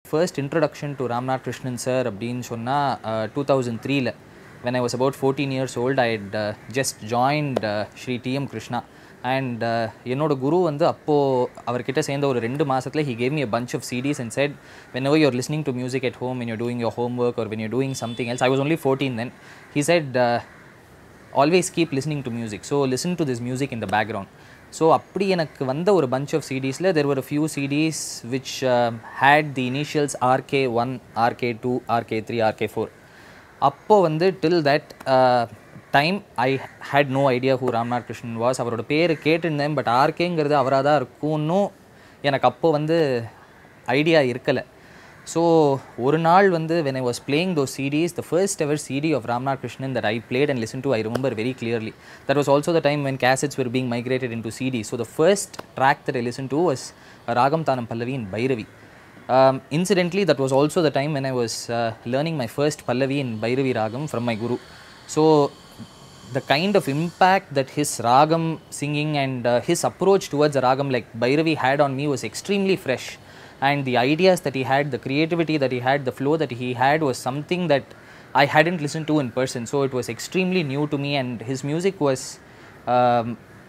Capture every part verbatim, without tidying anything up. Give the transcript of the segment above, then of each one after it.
first introduction to Ramnath Krishnan sir அப்படின்னு சொன்னால் two thousand three ல when I was about fourteen years old, I had uh, just joined uh, Shri T M Krishna. And uh, என்னோட குரு வந்து அப்போது அவர்கிட்ட சேர்ந்த ஒரு ரெண்டு மாதத்தில் he gave me a bunch of C Ds and said, whenever you're listening to music at home, when you're doing your homework or when you're doing something else, I was only fourteen then, he said, uh, always keep listening to music. So listen to this music in the background. So அப்படி எனக்கு வந்த ஒரு bunch of C Dsல there were a few C Ds which uh, had the initials R K one, R K two, R K three, R K four. அப்போ வந்து till that uh, time I had no idea who Ramnath Krishnan was. அவரோட பேர் கேட்டிருந்தேன், but ஆர்கேங்கிறது அவராக தான் இருக்கும்னு எனக்கு அப்போ வந்து ஐடியா இருக்கலை. ஸோ ஒரு நாள் வந்து when I was playing those C Ds, the first ever C D of Ramnath Krishnan that I played and listened to, I remember very clearly. That was also the time when cassettes were being migrated into C Ds. So the first track that I listened to was Ragam Tanam Pallavi in Bhairavi. Um, incidentally, that was also the time when I was uh, learning my first Pallavi in Bhairavi Ragam from my guru. So the kind of impact that his Ragam singing and uh, his approach towards the Ragam like Bhairavi had on me was extremely fresh. And the ideas that he had, the creativity that he had, the flow that he had was something that I hadn't listened to in person. So it was extremely new to me, and his music was um,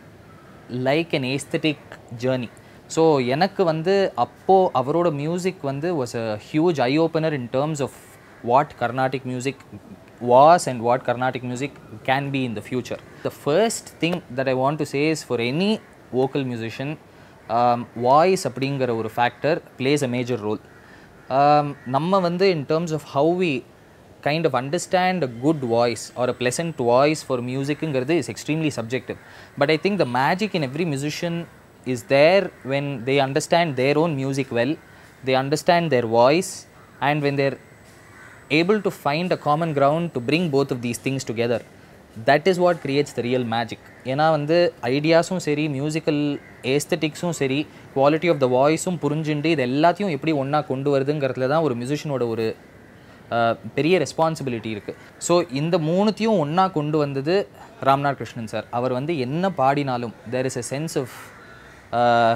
like an aesthetic journey. So எனக்கு வந்து அப்போது அவரோட music வந்து was a huge eye opener in terms of what Carnatic music was and what Carnatic music can be in the future. The first thing that I want to say is, for any vocal musician, um, voice அப்படிங்கிற ஒரு factor plays a major role. Um, நம்ம வந்து in terms of how we kind of understand a good voice or a pleasant voice for musicங்கிறது is extremely subjective. But I think the magic in every musician is there when they understand their own music well, they understand their voice, and when they're able to find a common ground to bring both of these things together. That is what creates the real magic. ஏன்னா வந்து ஐடியாஸும் சரி, musical ஏஸ்தட்டிக்ஸும் சரி, quality of the வாய்ஸும் புரிஞ்சுண்டு இது எல்லாத்தையும் எப்படி ஒன்றா கொண்டு வருதுங்கிறதுல தான் ஒரு மியூசிஷனோட ஒரு பெரிய ரெஸ்பான்சிபிலிட்டி இருக்குது. ஸோ இந்த மூணுத்தையும் ஒன்றா கொண்டு வந்தது ராம்நாத் கிருஷ்ணன் சார். அவர் வந்து என்ன பாடினாலும் there is a sense of uh,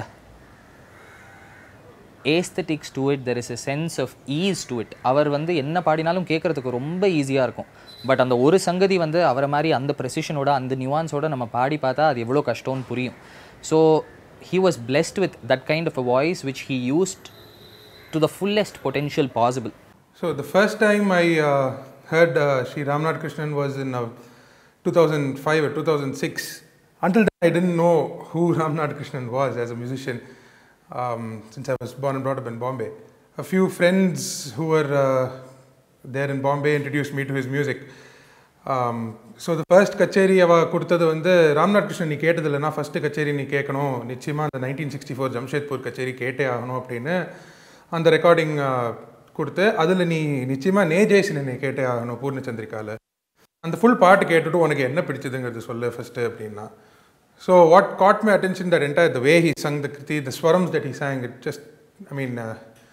aesthetics to it, there is a sense of ease to it. அவர் வந்து என்ன பாடினாலும் கேட்குறதுக்கு ரொம்ப ஈஸியாக இருக்கும். பட் அந்த ஒரு சங்கதி வந்து அவரை மாதிரி அந்த ப்ரெசிஷனோட அந்த நியூவான்ஸோட நம்ம பாடி பார்த்தா அது எவ்வளோ கஷ்டம்னு புரியும். So he was blessed with that kind of a voice which he used to the fullest potential possible. So the first time I uh, heard uh, Shri Ramnath Krishnan was in uh, two thousand five or two thousand six. Until then I didn't know who Ramnath Krishnan was as a musician, um, since I was born and brought up in Bombay. A few friends who were uh, there in Bombay introduced me to his music. Um, so the first kacheri ava kuduthathu vandu Ramnath Krishnan nee ketadilla first kacheri nee kekano nichiyama the nineteen sixty-four Jamshedpur kacheri kete agano appadinu and recording கொடுத்து அதில் நீ நிச்சயமாக நேஜேஷன் என்னை கேட்டே ஆகணும் பூர்ணச்சந்திரிக்காவில், அந்த full பாட்டு கேட்டுட்டு உனக்கு என்ன பிடிச்சதுங்கிறது சொல்லு ஃபஸ்ட்டு அப்படின்னா. So what got my attention that entire the way he sung the kriti, the swarams that he sang, it just, I mean, uh,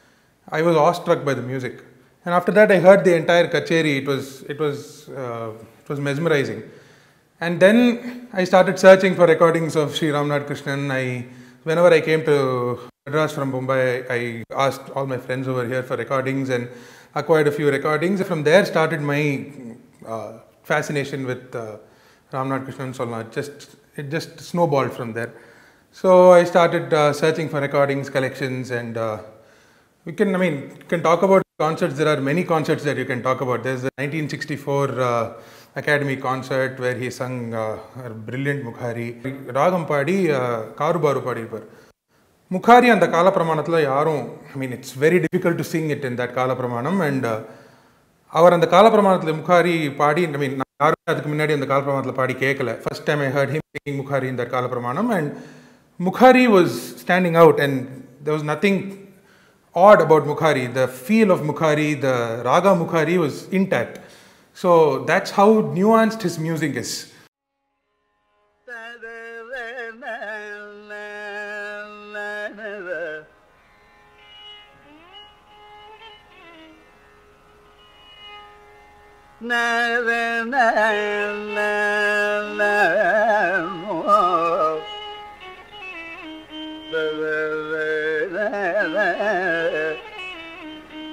I was awestruck by the music. And after that I heard the entire kacheri. It was, it was, uh, it was mesmerizing. And then I started searching for recordings of Shri Ramnath Krishnan. I, whenever I came to Madras from Mumbai, I asked all my friends over here for recordings and acquired a few recordings. From there started my uh, fascination with uh, Ramnath Krishnan Solna. It just, it just snowballed from there. So I started uh, searching for recordings, collections, and uh, we can, I mean, you can talk about concerts. There are many concerts that you can talk about. There's the nineteen sixty-four uh, Academy concert where he sung uh, a brilliant Mukhari. Ragam Padi, Karubaru Padi. Mukhari and the Kala Pramanatla yarum, I mean, it's very difficult to sing it in that Kala Pramanam, and our and the Kala Pramanatla Mukhari Padi, I mean, adukku munnadi and the Kala Pramanatla Padi kekala. First time I heard him singing Mukhari in that Kala Pramanam, and Mukhari was standing out, and there was nothing odd about Mukhari. The feel of Mukhari, the Raga Mukhari was intact. So that's how nuanced his music is. Na na na na na oh na na na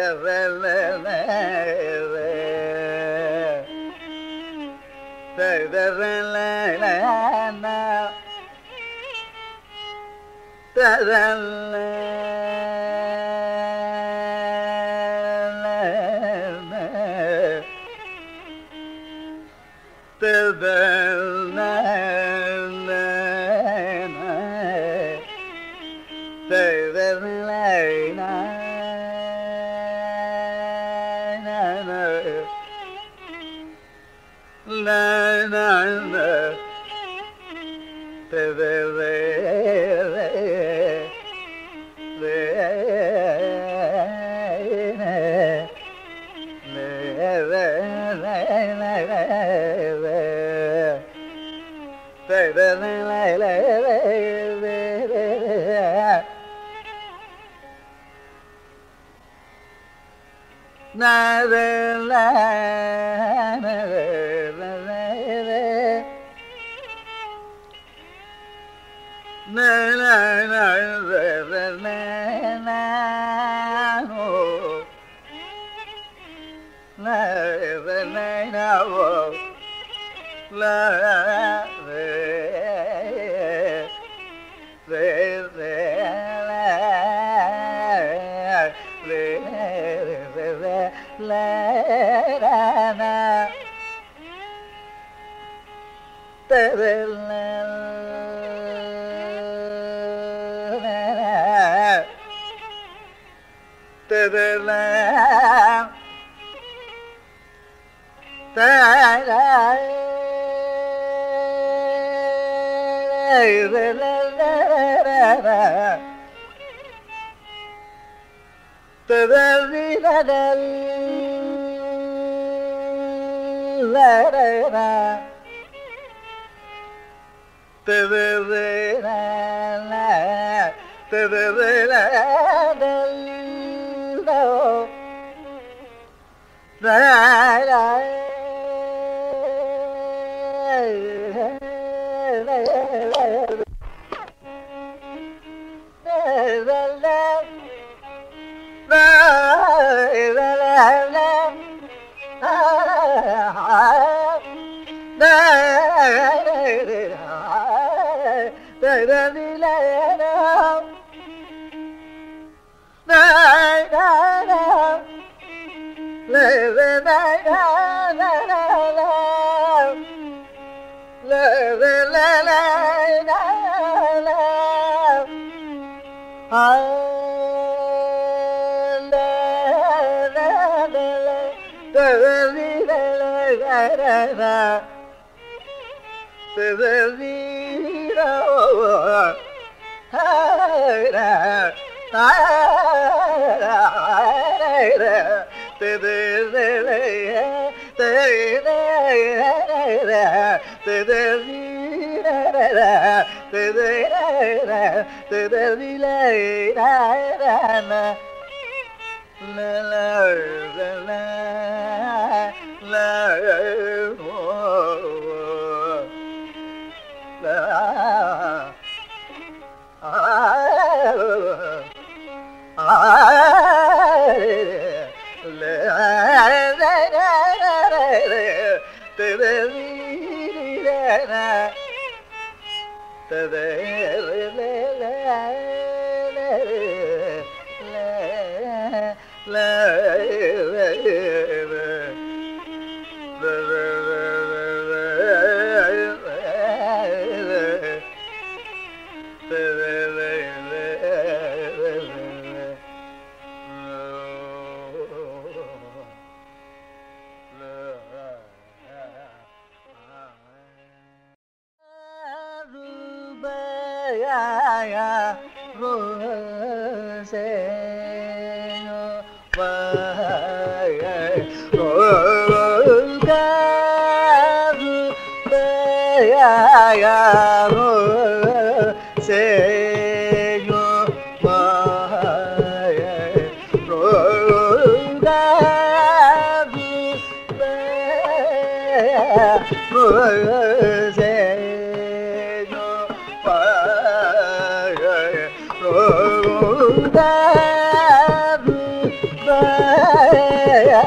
Bye.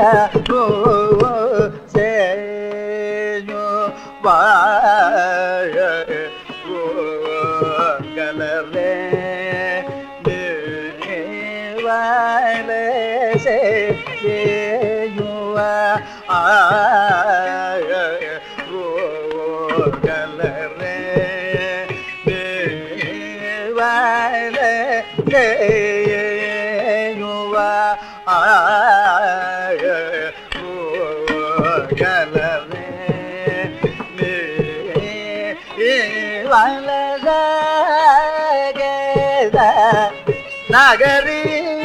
Nagari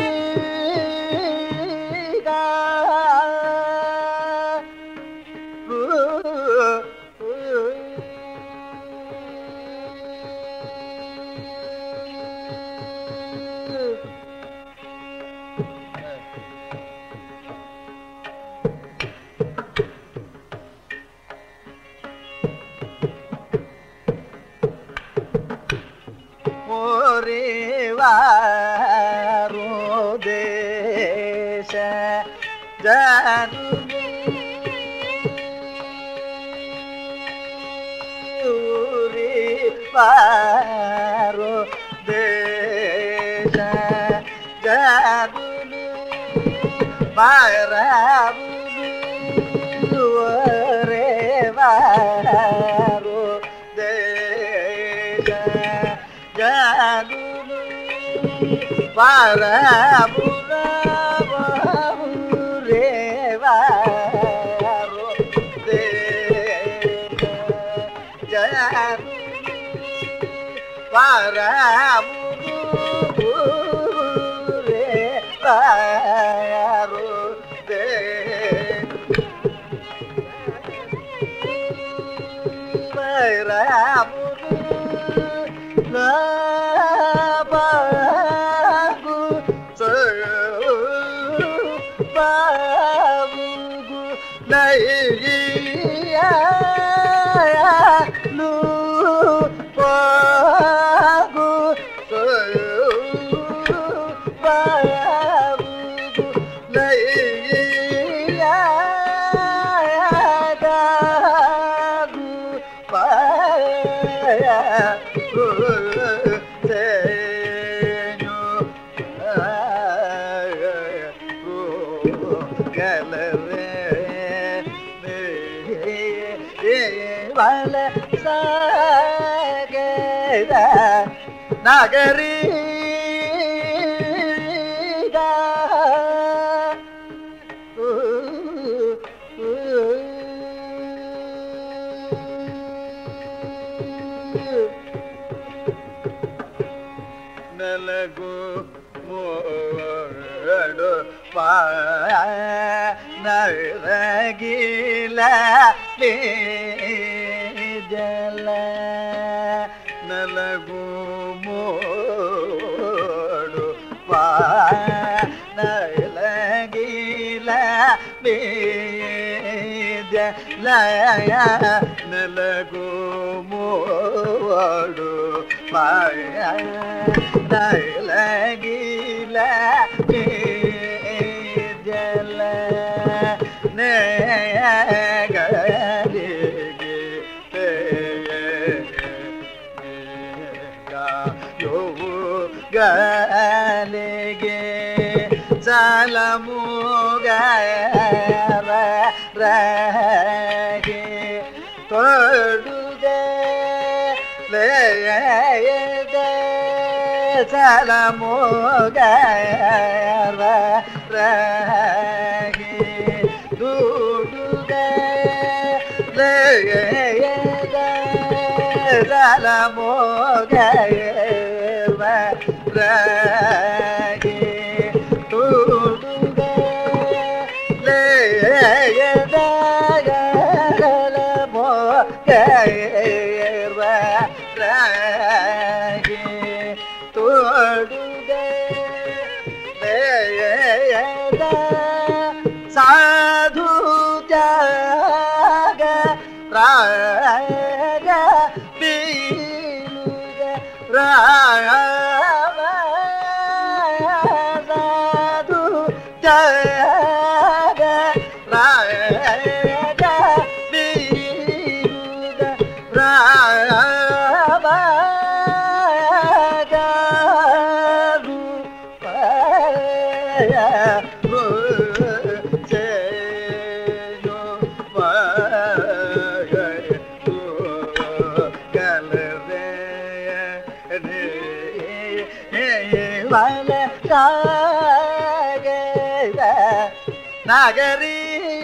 Paro desha jadulu marabu re varo desha jadulu marabu re varo desha jadulu para mure paru de para mure la bagu so bagu nai lu Nagari ga nalagu modu pa naragila jala nalagu modu pa nalagila jala nalagu modu pa nalagila jala galege salamu gaya rage toduge leyege salamu gaya rage duduge leyege salamu gaya rage tuduge leyega salamu gaya rage tuduge leyega sadhu jaga raga biluga raga sadhu jaga Sagari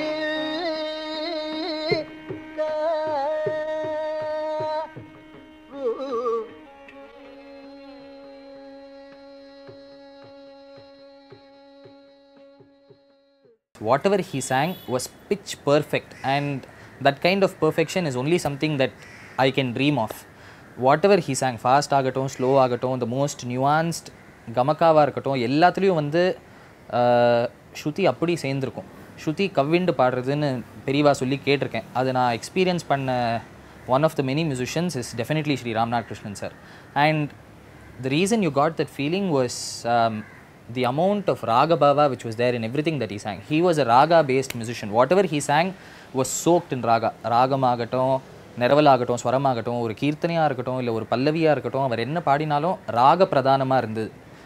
Whatever he sang was pitch perfect, and that kind of perfection is only something that I can dream of. Whatever he sang, fast ஆகட்டும், slow ஆகட்டும், the most nuanced கமக்காவாக இருக்கட்டும், எல்லாத்துலேயும் வந்து ஸ்ருதி அப்படி சேர்ந்துருக்கும். ஸ்ருதி கவ்விண்டு பாடுறதுன்னு பெரியவா சொல்லி கேட்டிருக்கேன். அது நான் எக்ஸ்பீரியன்ஸ் பண்ண one of the many musicians is definitely Sri Ramnath Krishnan sir. And the reason you got that feeling was um, the amount of raga bhava which was there in everything that he sang. He was a raga based musician. Whatever he sang was soaked in raga. Ragam ஆகட்டும், நிரவல் ஆகட்டும், ஸ்வரம் ஆகட்டும், ஒரு கீர்த்தனையாக இருக்கட்டும், இல்லை ஒரு பல்லவியாக இருக்கட்டும், அவர் என்ன பாடினாலும் ராக பிரதானமாக இருந்தது.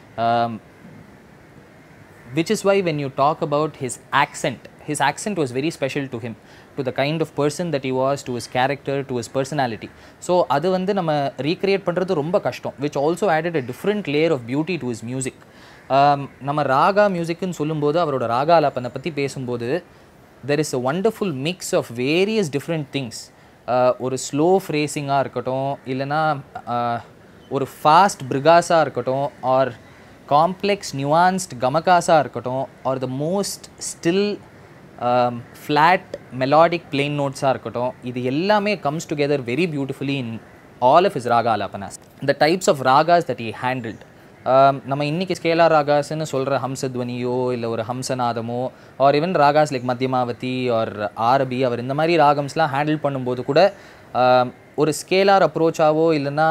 Which is why when you talk about his accent, his accent was very special to him, to the kind of person that he was, to his character, to his personality. So அது வந்து நம்ம recreate பண்ணுறது ரொம்ப கஷ்டம், which also added a different layer of beauty to his music. நம்ம ராகா மியூசிக்னு சொல்லும்போது, அவரோட ராகா ஆலாபனை பற்றி பேசும்போது, there is a wonderful mix of various different things. ஒரு ஸ்லோ ஃப்ரேசிங்காக இருக்கட்டும், இல்லைனா ஒரு ஃபாஸ்ட் பிரிகாஸாக இருக்கட்டும், ஆர் காம்ப்ளெக்ஸ் நியூவான்ஸ்ட் கமகாஸாக இருக்கட்டும், or the most still flat melodic plain நோட்ஸாக இருக்கட்டும், இது எல்லாமே comes together very beautifully in all of his raga alapanas. The types of ragas that he handled, நம்ம இன்றைக்கி ஸ்கேலா ராகாஸ்ன்னு சொல்கிற ஹம்சத்வனியோ இல்லை ஒரு ஹம்சநாதமோ, or even ragas like Madhyamavati or Arabhi, அவர் இந்த மாதிரி ராகம்ஸ்லாம் ஹேண்டில் பண்ணும்போது கூட ஒரு ஸ்கேலார் அப்ரோச்சாவோ இல்லைன்னா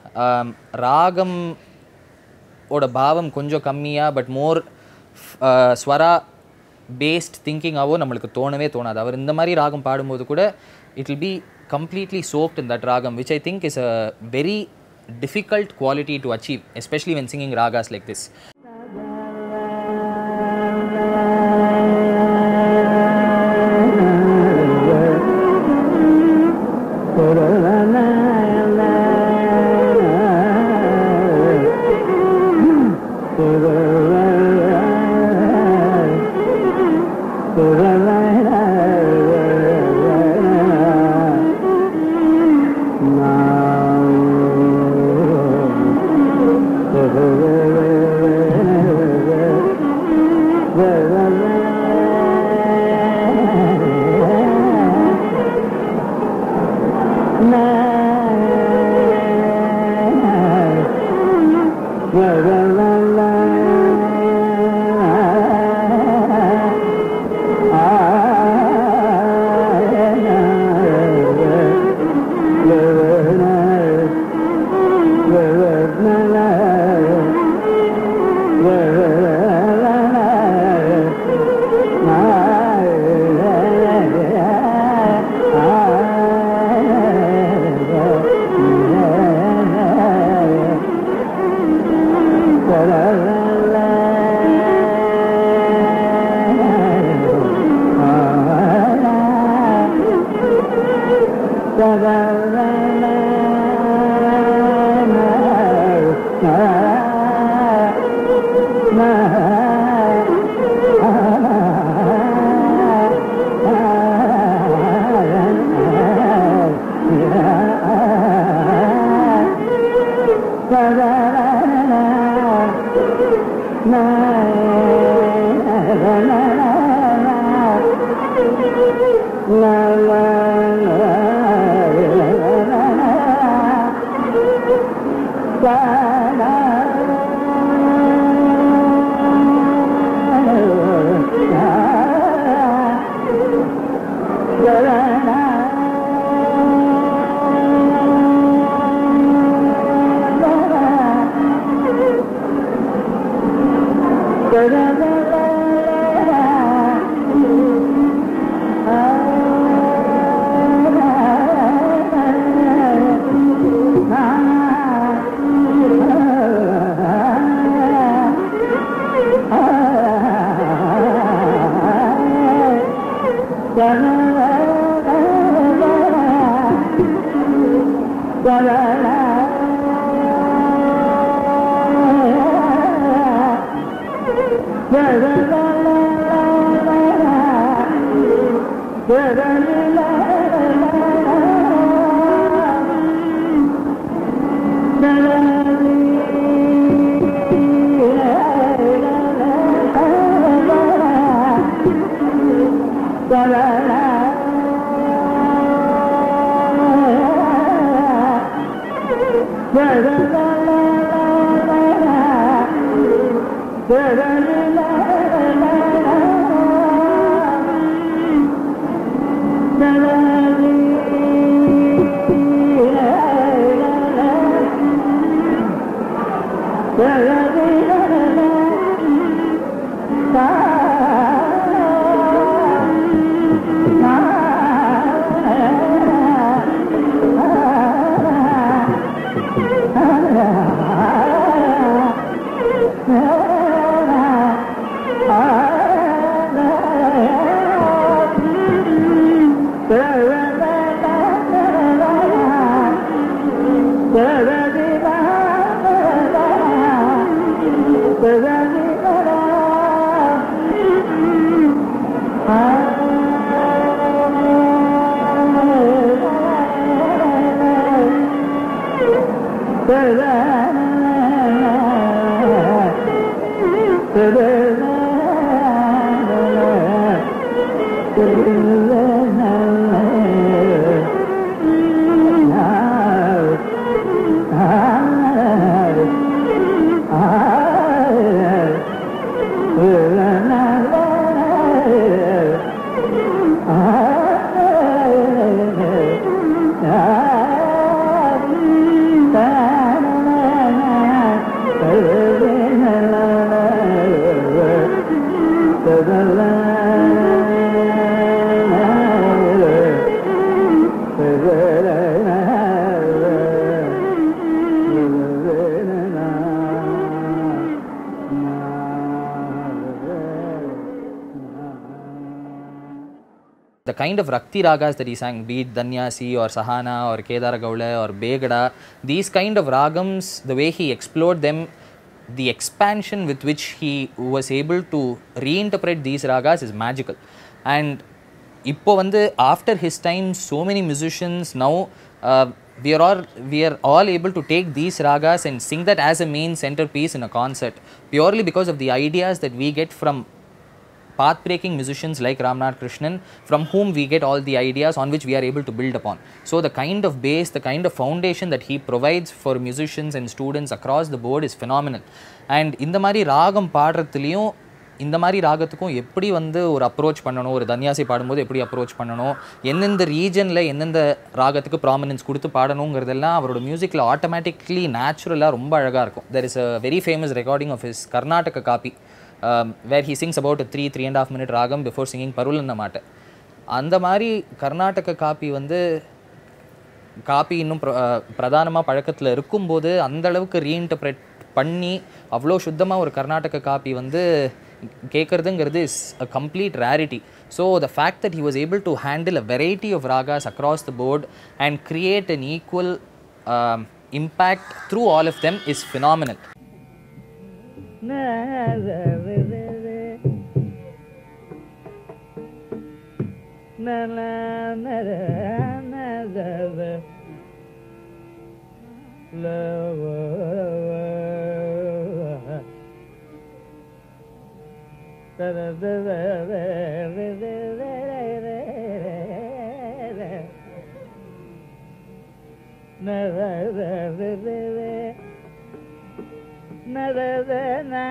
ராகம் ஓட பாவம் கொஞ்சம் கம்மியாக பட் மோர் ஸ்வரா பேஸ்ட் திங்கிங்காவோ நம்மளுக்கு தோணவே தோணாது. அவர் இந்த மாதிரி ராகம் பாடும்போது கூட it will be completely soaked in that ragam, which I think is a very difficult quality to achieve, especially when singing ragas like this. la la la la la The kind of Rakti ragas that he sang, be it Danyasi or Sahana or Kedara Gaula or Begada, these kind of ragams, the way he explored them, the expansion with which he was able to reinterpret these ragas is magical. And இப்போ வந்து after his time, so many musicians now uh, we are all we are all able to take these ragas and sing that as a main centerpiece in a concert, purely because of the ideas that we get from path-breaking musicians like Ramnath Krishnan, from whom we get all the ideas on which we are able to build upon. So the kind of base, the kind of foundation that he provides for musicians and students across the board is phenomenal. And இந்த மாதிரி ராகம் பாடுறதுலையும் இந்த மாதிரி ராகத்துக்கும் எப்படி வந்து ஒரு approach பண்ணணும், ஒரு தன்யாசி பாடும்போது எப்படி அப்ரோச் பண்ணணும், எந்தெந்த ரீஜனில் எந்தெந்த ராகத்துக்கு ப்ராமினன்ஸ் கொடுத்து பாடணுங்கிறதெல்லாம் அவரோட மியூசிக்கில் ஆட்டோமேட்டிக்லி நேச்சுரலாக ரொம்ப அழகாக இருக்கும். There is a very famous recording of his Karnataka Kapi Um, where he sings about a three, three and a half minute ragam before singing Parulanna Maata. அந்த மாதிரி கர்நாடக காப்பி வந்து காப்பி இன்னும் பிரதானமாக பழக்கத்தில் இருக்கும்போது அந்த அளவுக்கு ரீஇன்டர்பிரேட் பண்ணி அவ்வளோ சுத்தமாக ஒரு கர்நாடக காப்பி வந்து கேட்குறதுங்கிறது is a complete rarity. So the fact that he was able to handle a variety of ragas across the board and create an equal impact through all of them is phenomenal. Na na na na na love da da da na na na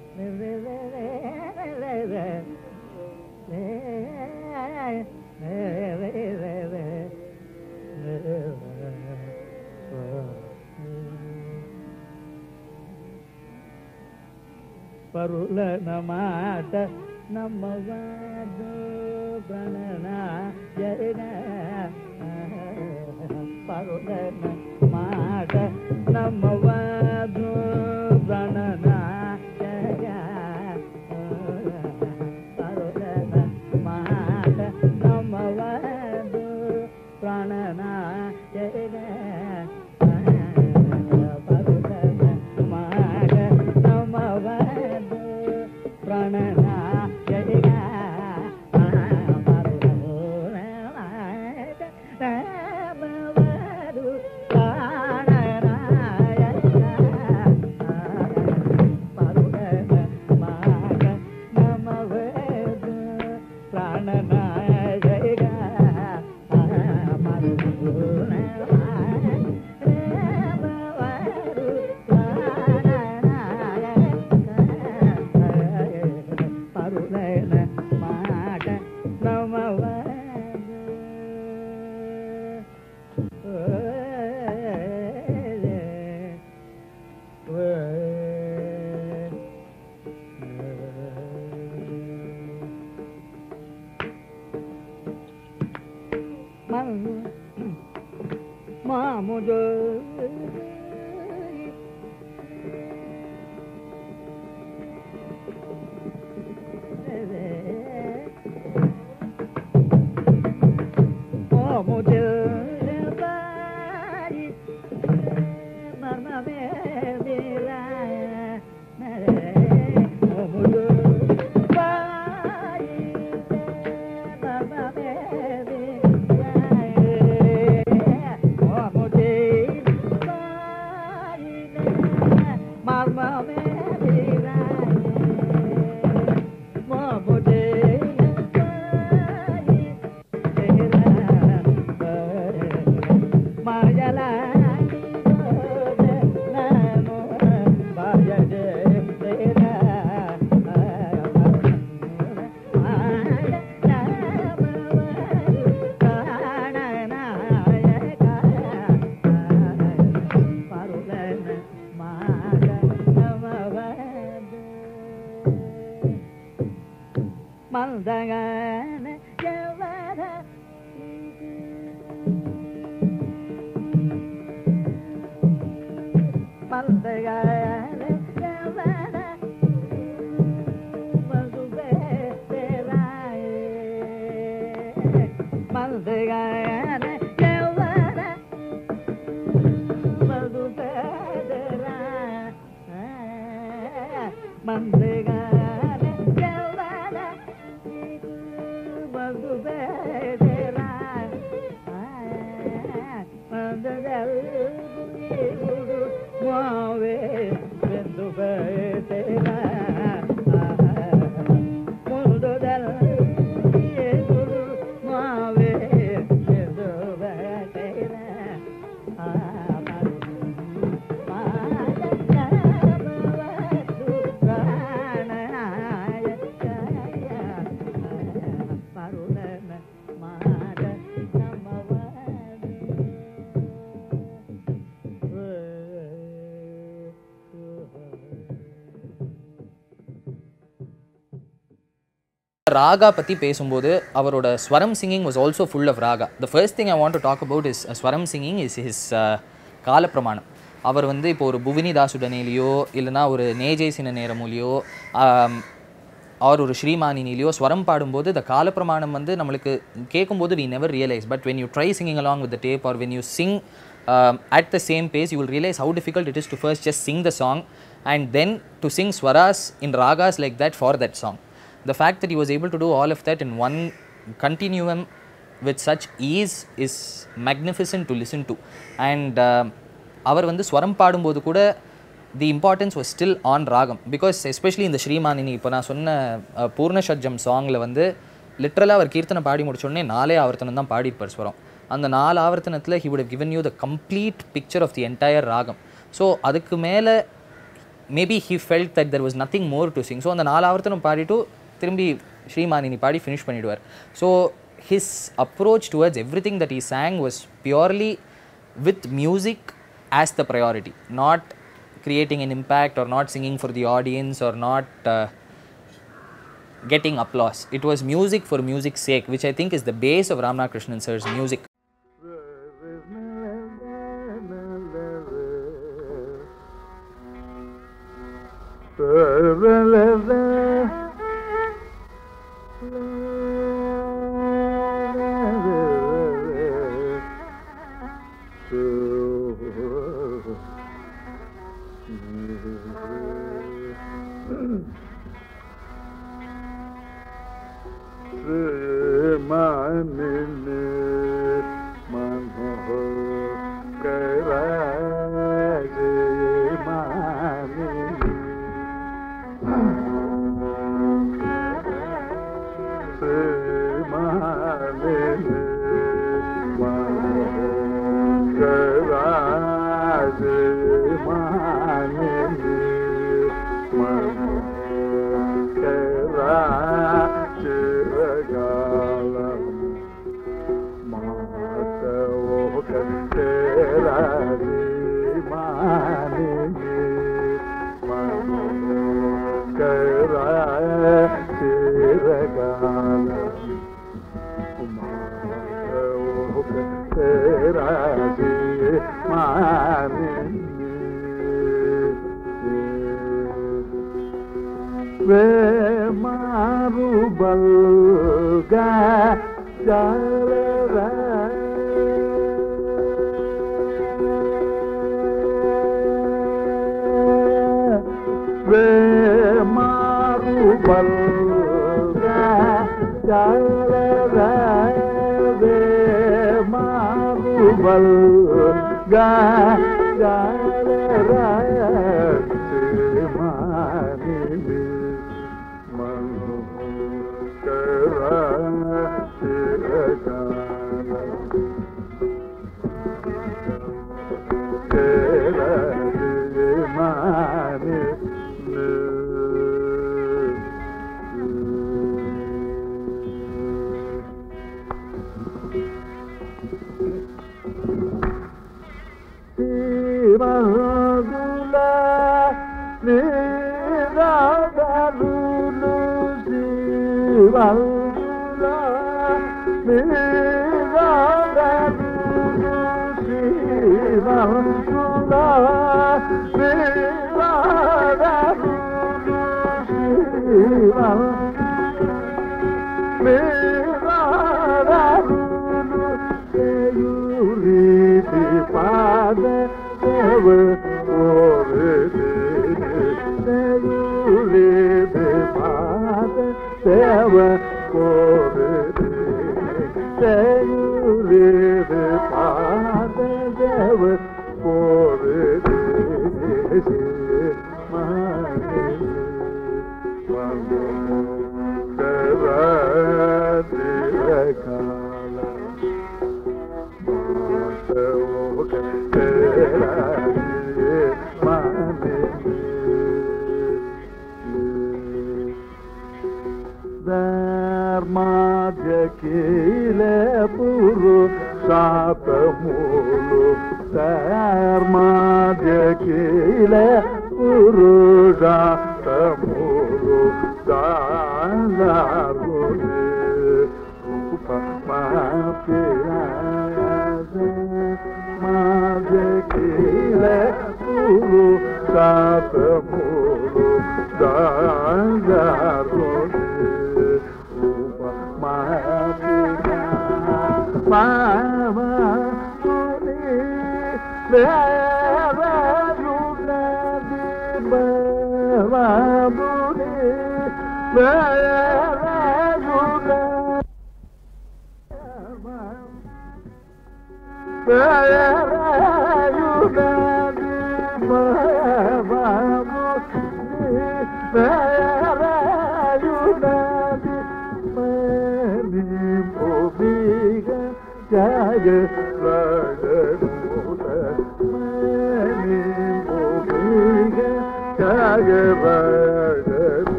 na பருளன மாட்ட நம்மவாது பிரணனா ஜெயன பருளன மாட்ட நம்மவாது பிரணனா ஜய பருளன மாட்ட நம்மவாது பிரணனா ஜெயன ராகா பற்றி பேசும்போது அவரோட swaram singing was also full of raga. The first thing I want to talk about is swaram singing is his kalapramanam. அவர் வந்து இப்போ ஒரு புவினி தாசுடனேலையோ இல்லைனா ஒரு நேஜை சின்ன நேரமூலியோ அவர் ஒரு ஸ்ரீமானினிலையோ ஸ்வரம் பாடும்போது இந்த காலப்பிரமாணம் வந்து நம்மளுக்கு கேட்கும்போது we never realise. But when you try singing along with the tape or when you sing at the same pace you will realise how difficult it is to first just sing the song and then to sing swaras in ragas like that for that song. The fact that he was able to do all of that in one continuum with such ease is magnificent to listen to. And அவர் வந்து ஸ்வரம் பாடும்போது கூட the importance was still on ragam, because especially in the Shrimanini, இப்போ நான் சொன்ன பூர்ண ஷட்ஜம் சாங்கில் வந்து லிட்ரலாக அவர் கீர்த்தனை பாடி முடிச்சோடனே நாலே ஆவர்த்தனம் தான் பாடிப்பார் ஸ்வரம். அந்த நாலு ஆவர்த்தனத்தில் he would have given you the complete picture of the entire ragam. So அதுக்கு மேலே maybe he felt that there was nothing more to sing. So அந்த நாலு ஆவர்த்தனம் பாடிட்டு திரும்பி ஸ்ரீமானினி பாடி ஃபினிஷ் பண்ணிடுவார். So his approach towards everything that he sang was purely with music as the priority, not creating an impact or not singing for the audience or not uh, getting applause. It was music for music's sake, which I think is the base of Ramnath Krishnan sir's music.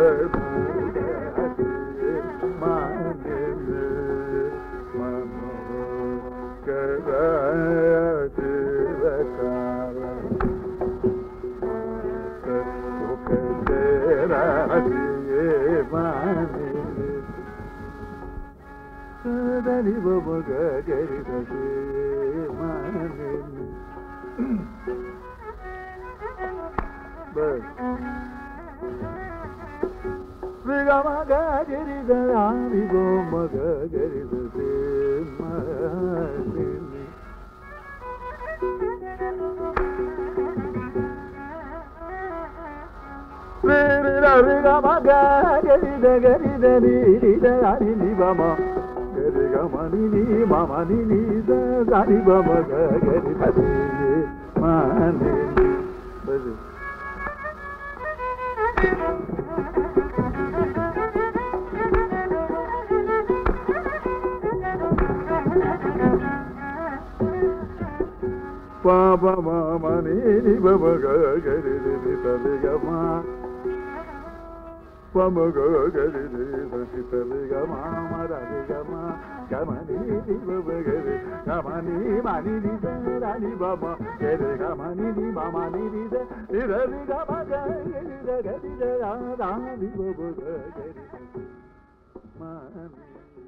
Mano ni ba ma ga ga ri da se ma ni ba re ga ma ga ga ri da ni ba ma ga ga ri da se ma ni re re ra re ga ma ga ga ri da ga ri da ni ri da ni ni ba ma ga re ga ma ni ni ma ma ni ni da da ni ba ma ga ga ri da se ma ni ba re pa pa ma ma ni ni ba ma ga ga ri ri ri ta re ga ma pa ma ga ga ri ri ta si ta re ga ma ma ra re ga ma ga ma ni ni ba ma ga ri ga ma ni ma ni ni da ra ni ba ma ga re ga ma ni ni ma ma ni ni da ri ra ri ga ma ga ri da ga ri da ra ra ni ba ma ga ga ri ma ni.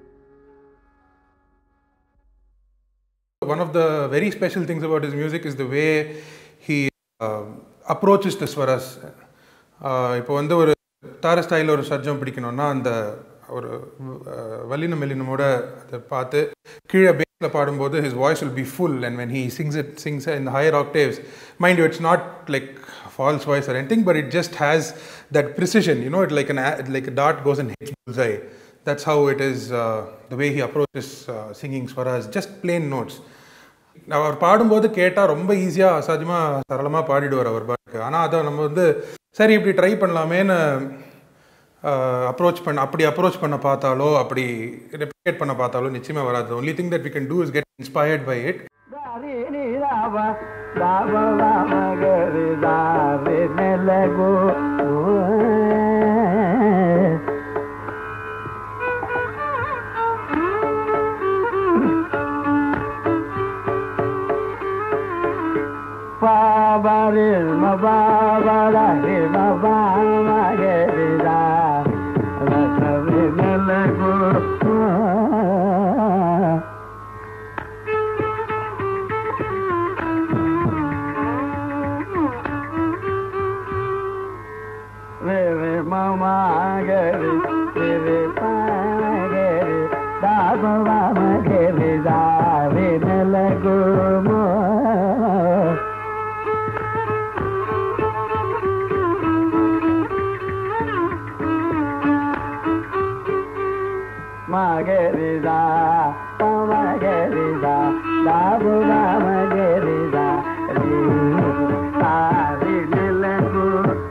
One of the very special things about his music is the way he uh, approaches the swaras. இப்போ வந்து ஒரு தார ஸ்டைலில் ஒரு சர்ஜம் பிடிக்கணும்னா அந்த ஒரு வல்லின மெல்லினமோட அதை பார்த்து கீழே பேஸில் பாடும்போது his voice will be full, and when he sings it sings in the higher octaves, mind you, it's not like false voice or anything, but it just has that precision, you know, it like an like a dart goes and hits bullseye. That's how it is, uh, the way he approaches uh, singing swaras, just plain notes. அவர் பாடும்போது கேட்டால் ரொம்ப ஈஸியாக அசாத்தியமாக சரளமாக பாடிடுவார் அவர் பாட்டுக்கு. ஆனால் அதை நம்ம வந்து சரி இப்படி ட்ரை பண்ணலாமேன்னு அப்ரோச் பண்ண அப்படி அப்ரோச் பண்ண பார்த்தாலோ அப்படி ரெப்ளிகேட் பண்ண பார்த்தாலோ நிச்சயமாக வராது. Only thing that we can do is get inspired by it. pa ba re ma ba ba la re ma ba ma ge re da la sa re na la go re re ma ma ge re re re pa ge re da ba ba ma ge re da re na la go mo Margarida, oh Margarida, da bu da Margarida, da di lelengu.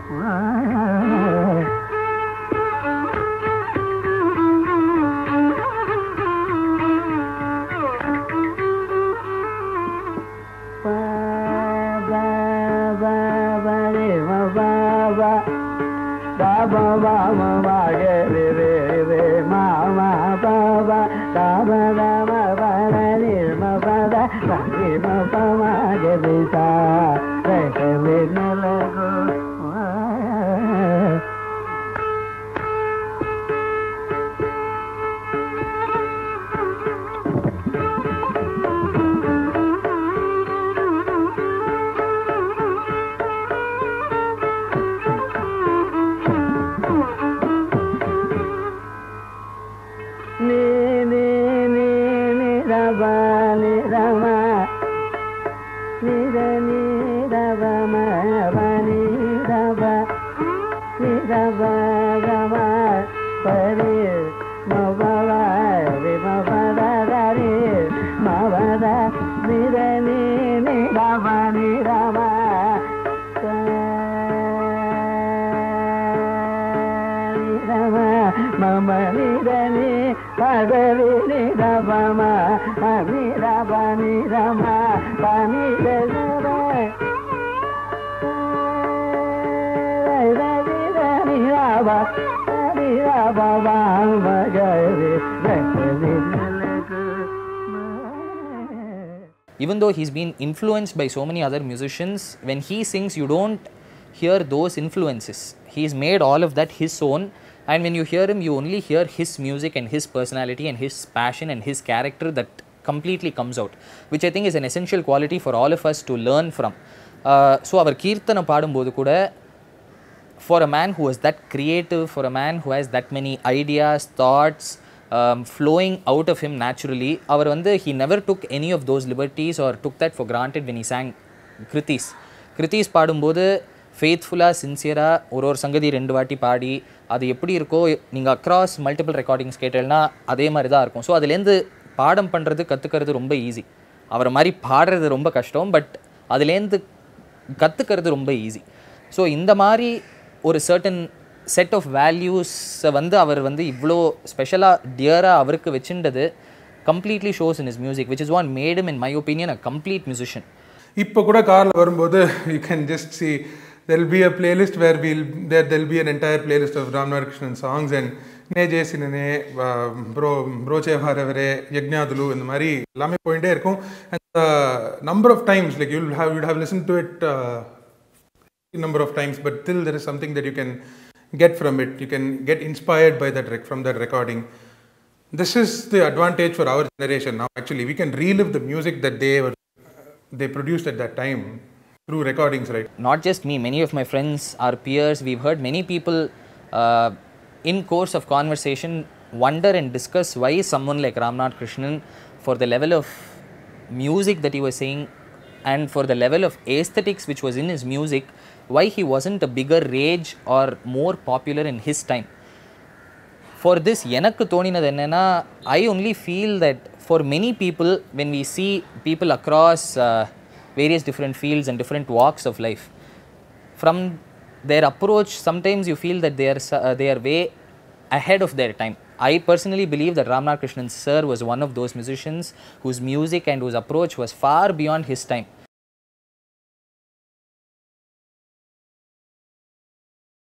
Ba ba ba ba re ma ba ba, da ba ba ma Margarida re ma ma. Ba ba da ba da ma ba da ni ma ba da da ni ma ba ma ge bi sa re re re na la go Even though he's been influenced by so many other musicians, when he sings you don't hear those influences. He's made all of that his own, And when you hear him, you only hear his music and his personality and his passion and his character that completely comes out, which I think is an essential quality for all of us to learn from. Uh, so our Kirtana padumbodhu kuda, for a man who was that creative, for a man who has that many ideas, thoughts um, flowing out of him naturally, our vandu he never took any of those liberties or took that for granted when he sang Kritis. Kritis பாடும்போது ஃபேத்ஃபுல்லாக சின்சியராக ஒரு ஒரு சங்கதி ரெண்டு வாட்டி பாடி அது எப்படி இருக்கோ நீங்கள் அக்ராஸ் மல்டிபிள் ரெக்கார்டிங்ஸ் கேட்டேன்னா அதே மாதிரி தான் இருக்கும். ஸோ அதுலேருந்து பாடம் பண்ணுறது கற்றுக்கிறது ரொம்ப ஈஸி. அவரை மாதிரி பாடுறது ரொம்ப கஷ்டம், பட் அதுலேருந்து கற்றுக்கிறது ரொம்ப ஈஸி. ஸோ இந்த மாதிரி ஒரு சர்டன் செட் ஆஃப் வேல்யூஸை வந்து அவர் வந்து இவ்வளோ ஸ்பெஷலாக டியராக அவருக்கு வச்சுன்றது completely shows in his music, which is what made him in my opinion a complete musician. இப்போ கூட காரில் வரும்போது you can just see there will be a playlist where we'll there there will be an entire playlist of Ramnath Krishnan songs and ne jesinane bro broche haravare yagnadulu இந்த மாதிரி எல்லாமே போயிட்டே இருக்கும். And the number of times, like you'll have you'd have listened to it uh, number of times, but still there is something that you can get from it. You can get inspired by that rec- from that recording. This is the advantage for our generation now. Actually, we can relive the music that they were they produced at that time through recordings, right? Not just me, many of my friends, our peers, we've heard many people uh, in course of conversation wonder and discuss why someone like Ramnath Krishnan, for the level of music that he was saying and for the level of aesthetics which was in his music, why he wasn't a bigger rage or more popular in his time. For this, எனக்கு தோணினது என்னன்னா, I only feel that for many people, when we see people across uh, various different fields and different walks of life, from their approach sometimes you feel that they are uh, they are way ahead of their time. I personally believe that Ramnath Krishnan sir was one of those musicians whose music and whose approach was far beyond his time.